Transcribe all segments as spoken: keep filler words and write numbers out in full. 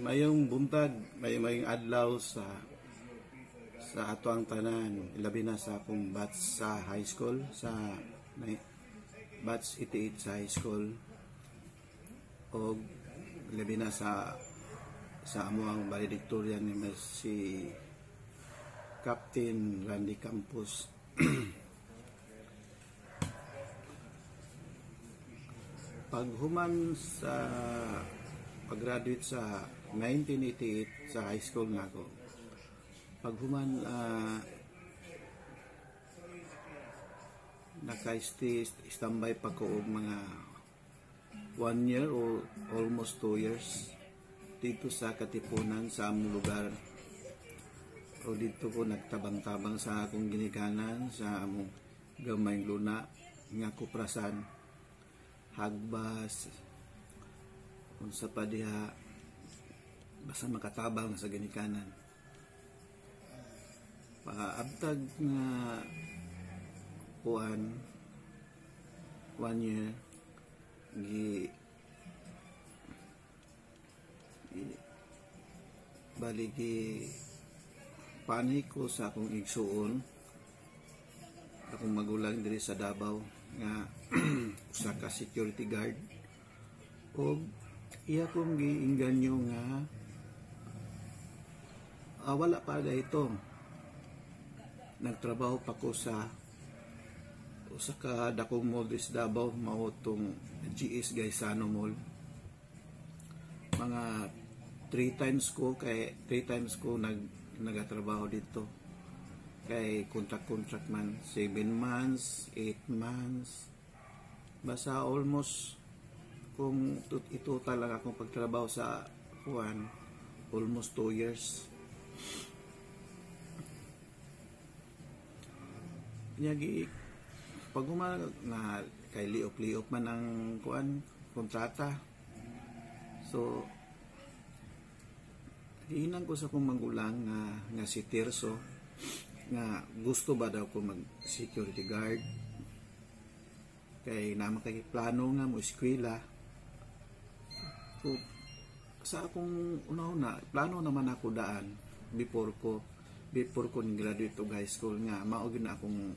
Mayong buntag, may mayong adlaw sa sa ato ang tanan, labi na sa akong batch sa high school, sa may batch eighty-eight sa high school, o labi na sa sa amo ang valedictorian ni si Captain Randy Campos. Paghuman sa pag-graduate sa nineteen eighty-eight sa high school nga ako, paghuman uh, naka-standby pa ko og mga one year or almost two years dito sa Katipunan sa among lugar, o dito ko nagtabang-tabang sa akong ginikanan sa among gamayng luna nga kuprasan, hagbas, unsa pa diha, basta makatabang sa ginikanan. Paabtag nga kuan one year gi baligi panik ko sa akong igsuon, akong magulang diri sa Davao nga usa ka security guard, o iya kong giingganyo nga ah, wala pa ito, nagtrabaho pa ko sa usa ka dakong mall dis Davao, mao tong G S Gaisano Mall. Mga three times ko kay three times ko nag nagatrabaho dito, kay contract-contract man, seven months, eight months, basta almost, kung ito talaga akong pagtrabaho sa kuan, almost two years. Nyagi pag uma na kay liop-liop man ang kuan kontrata, so hinang ko sa kong magulang nga, nga si Tirso nga gusto ba daw ko mag security guard, kay naman kay plano nga mo eskwela. So, sa akong una-una, plano naman ako daan before ko before ko graduate og high school nga mao gyud na akong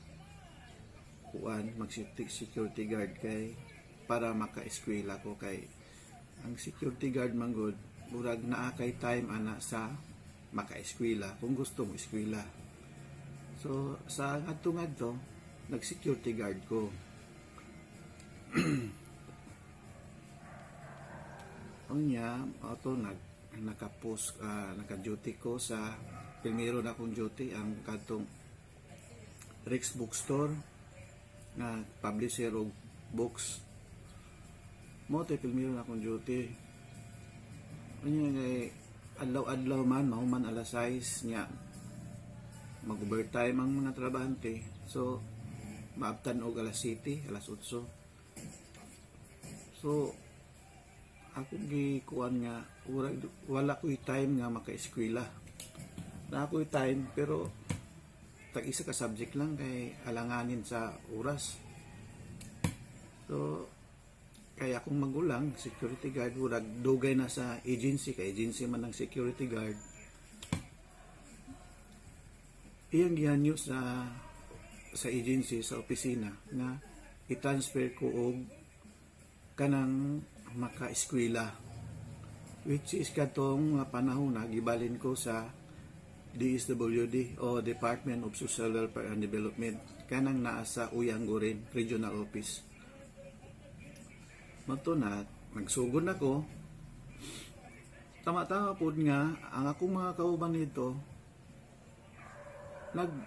kuan mag security guard, kay para maka-eskwela ko, kay ang security guard man good murag naa kay time ana sa maka-eskwela kung gusto mo eskwela. So sa ngadto-ngadto nag security guard ko. Unya auto nag naka-post uh, naka-duty ko sa primero na akong duty ang kadtong Rex Bookstore nga publisher og books. Mo tay primero na akong duty. Unya ngay adlaw-adlaw man mahuman alas sais nya mag-overtime ang mga trabahante, so maabtan og alas siyete, alas otso. So ako gikuan nga wala, wala ko'y time nga maka-eskwela. Na ako'y time pero tag isa ka subject lang kay alanganin sa oras. So kaya akong magulang security guard, wala dugay na sa agency, kay agency man ng security guard. Iyang gihanyo sa sa agency, sa opisina nga i-transfer ko og kanang maka-eskwela, which is katong mga panahon na gibalin ko sa D S W D o Department of Social Welfare and Development, kanang naa sa Uyangguren Regional Office. Matunat, nagsugod ako, tama-tama po nga ang akong mga kauban nito nag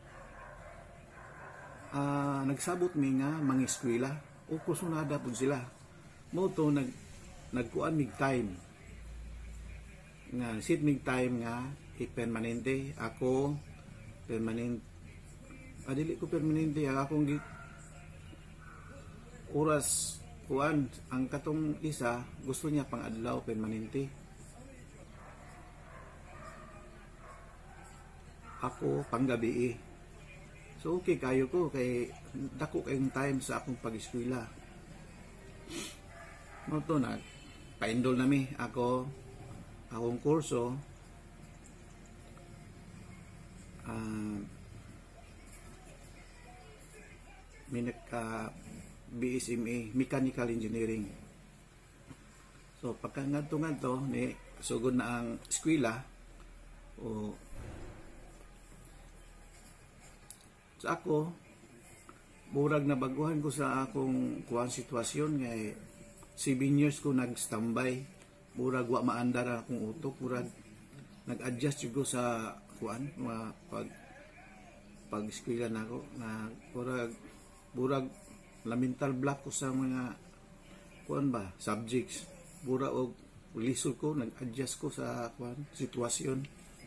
uh, nagsabot mi nga mangiskwela o kusunada po sila mo to nag nagkuan mig time nga sit mig time nga i-permanente ako permanent adili ko permanente ang akong oras kuan. Ang katong isa gusto niya pang adlaw permanente, ako pang gabi. So okay kayo ko kay dako kayong time sa akong pag-eskwela. Mo to na paindol nami ako akong kurso uh, minak uh, B S M A Mechanical Engineering. So pagka ngadto-ngadto ni sugod na ang eskwela o sa ako murag na baguhan ko sa akong kuang sitwasyon nga seven years ko nag-standby, murag wa maandar ang akong utok, murag nag-adjust ko sa kuan mga pag pag eskwela nako na murag murag la mental block ko sa mga kuan ba subjects, mura og lisod ko, nag-adjust ko sa kuan sitwasyon.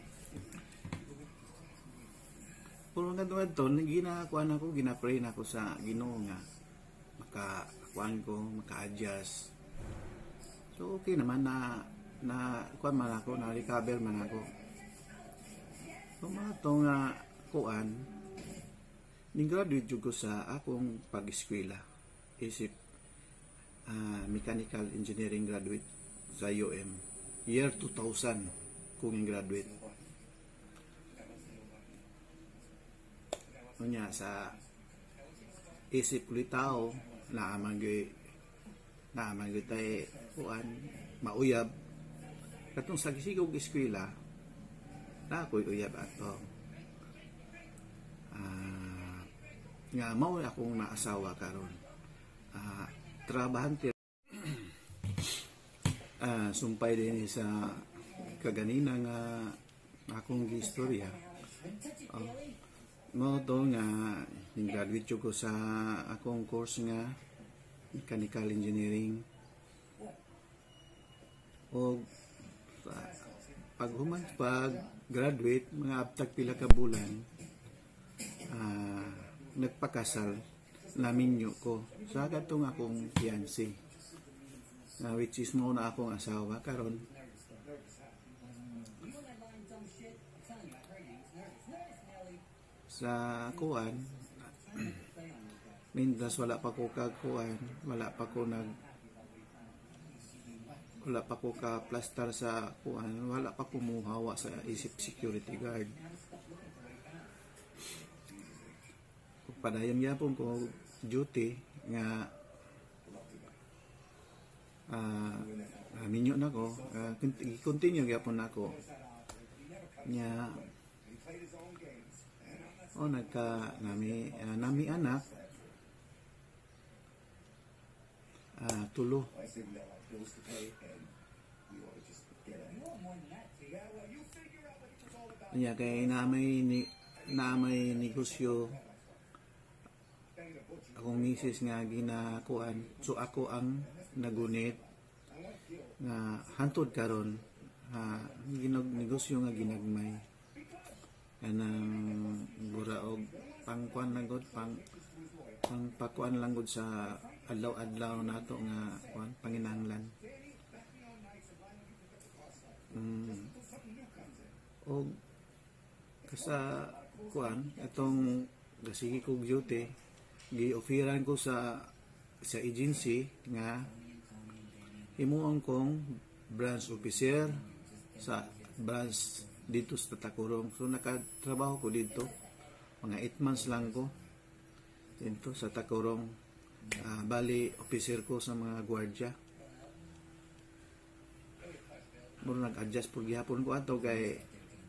Pero nga doon to, ginakuan ako, ginapray na ako sa Ginoo nga maka-kuan ko, maka-adjust. So okay naman na na kuan man ako, na recover man ako. So mga to nga kuan, ning-graduate jud ko sa akong pag-eskwela. Isip uh, Mechanical Engineering graduate sa U M. Year two thousand kung graduate. Unya sa isip ko tao na amangay na amangay tay kuan mauyab katong sa gisigog eskwela na ako'y uyab ato. Uh, nga mao akong naasawa karon. Uh, trabahan ti uh, sumpay din sa kaganina nga akong gistorya. Uh, mo to nga nag-graduate ko sa akong course nga Mechanical Engineering. O pag human pag graduate mga abtag pila ka bulan uh, nagpakasal naminyo ko sa gatong akong fiancé uh, which is mo na akong asawa karon. Sa kuan mindas wala pa ko kagkuan, wala pa ko nag wala pa ko ka plaster sa kuan, wala pa ko muhawa sa isip security guard. Padayon gyapon ko duty nga ah uh, minyo nako uh, continue gyapon nako nya o oh, nagka nami uh, nami anak uh, tulo. Nya kay namay ni namay negosyo akong misis nga ginakuan, so ako ang nagunit nga hantod karon uh, ginog negosyo nga ginagmay kanang bura og pangkuan lang gud pang pang pakuan lang gud sa adlaw-adlaw nato nga kuan panginahanglan. Mm. Og kasa kuan itong gasigi kog duty gi-offeran ko sa sa agency nga himuon kong branch officer sa branch dito sa Takurong. So nakatrabaho ko dito mga eight months lang ko dito sa Takurong. Uh, bali officer ko sa mga gwardiya. Muro nag-adjust po gihapon ko ato kay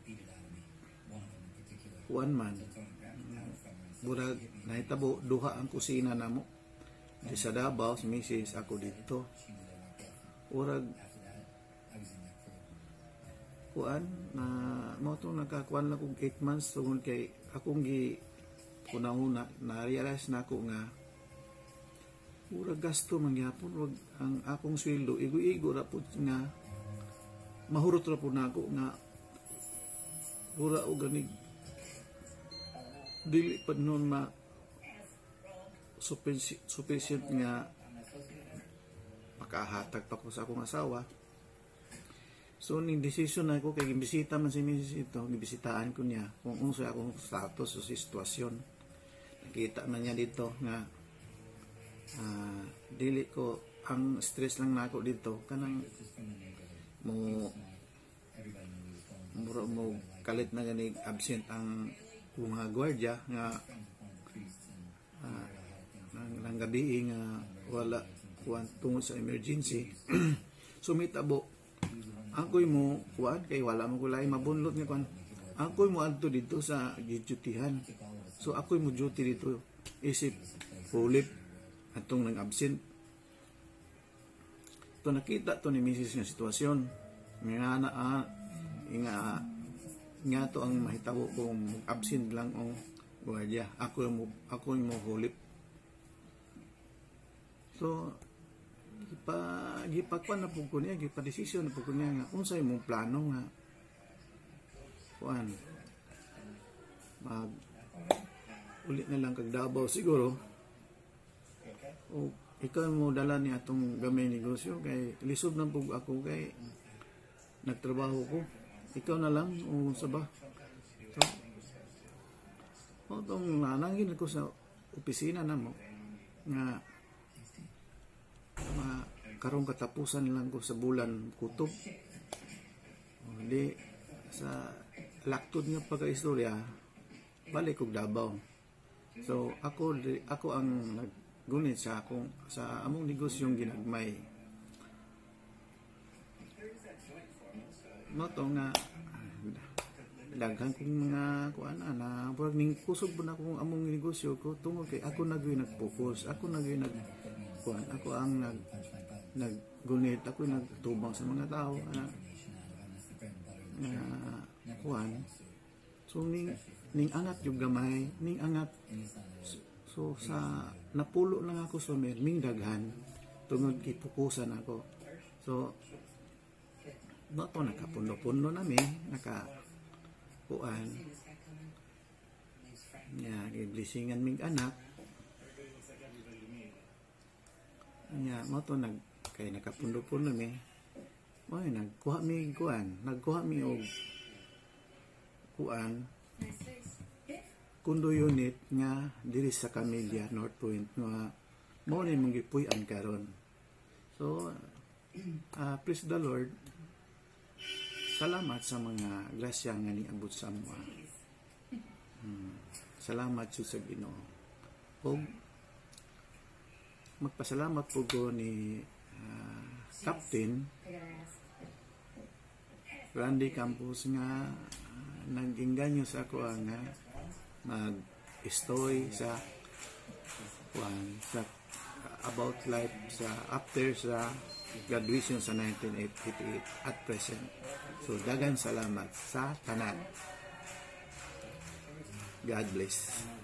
one man. Murag nahitabo duha ang kusina namo. Di sa Davao si Missus ako dito. Urag kuan na mo to nakakuan lang kog eight months tungod kay akong gi una-una na realize na ako nga ura gasto man gyapon wag ang akong sweldo igo-igo ra pud nga mahurot ra pud nako nga ura og ganig dili pa noon ma sufficient nga makahatag pa ko sa akong asawa. So, ning decision na ako kay gimbisita man si Missus ito, gibisitaan ko niya kung unsa akong status o sitwasyon. Nakita man niya dito nga uh, dili ko ang stress lang nako dito kanang mo mura mo kalit na gani absent ang mga gwardiya nga uh, nang, nang gabi nga wala kuan tungod sa emergency. Sumitabo angkoy mo kuan kay wala mo kulay mabunlot nga kuan. Angkoy mo adto dito sa gidutihan. So ako'y mo duty dito isip hulip atong nang absent. To nakita to ni Missus nga sitwasyon. Nga na ah, nga nga to ang mahitabo kung absent lang ang gwardiya. Ako mo ako mo hulip. So gipa gipakwan na pud ko niya, gipa decision na pud ko niya nga unsay mong plano nga kuan mag ulit na lang kag Davao siguro. O ikaw mo dala ni atong gamay negosyo kay lisod na pug ako kay nagtrabaho ko. Ikaw na lang o sa ba? So, o tong nanangin ako sa opisina na mo nga ma karong katapusan lang ko sa bulan kutob. O di sa laktod nga pagkaistorya balik kog Davao. So ako ako ang naggunit sa akong sa among negosyong ginagmay. No to nga daghan kong mga kuan na pag ning kusog po na akong among negosyo ko tungod kay ako nagyoy nag-focus, ako nagyoy nag kuan, ako ang nag naggunit, ako nagtubang sa mga tao na na kuan. So ning ning angat yung gamay, ning angat. So sa napulo lang ako sa mer, ming daghan tungod kay pukusan ako. So no to nakapundo-pundo nami, naka kuan. Nya giblisingan ming anak. Nya mo to nag kay nakapundo-pundo mi. Moy nagkuha mi kuan, nagkuha mi og kuan kundo unit nga diri sa Camellia North Point nga mo ni mong gipuy-an karon. So uh, praise the Lord. Salamat sa mga grasya nga niabot sa mo. Hmm. Salamat sa Ginoo. Og magpasalamat po ko ni uh, Captain Randy Campos nga uh, nag-inganyo sa ako nga mag-story sa one, sa uh, about life sa after sa graduation sa nineteen eighty-eight at present. So dagan salamat sa tanan. God bless.